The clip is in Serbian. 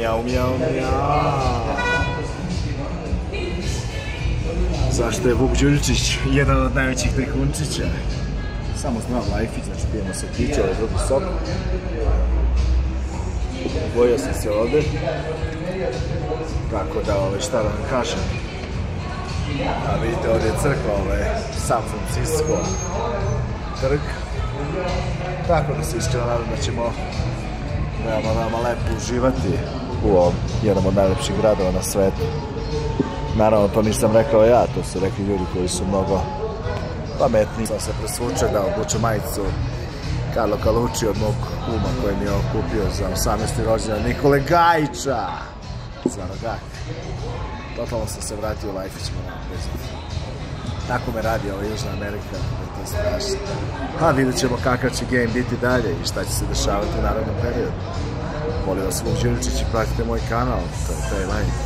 Mjau, mjau, mjau. Zašto je Vuk Đuljčić jedan od najvećih trikunčića? Samo zdrav lajfić, znači pijemo sokiće, ovaj drugi sok. Bojao sam se ovde. Tako da, šta da vam kažem. A vidite, ovdje je crkva, San Francisco trg. Tako da se iskreno nadam da ćemo veoma lepo uživati u ovom jednom od najlepših gradova na svetu. Naravno, to nisam rekao ja, to su rekli ljudi koji su mnogo pametniji. Sam se presvučen da obučem majicu Carlo Calucci od mog kuma koji mi je okupio za 18. rođendan Nikole Gajića. Zvano Gak. Totalno sam se vratio u Lajfić, moram priznati. Tako me radi ova Južna Amerika, da je to strašno. A vidjet ćemo kakav će game biti dalje i šta će se dešavati u narednom periodu. Molim vas, Vuk Đuljčić, i pratite moj kanal, to je taj Lajfić.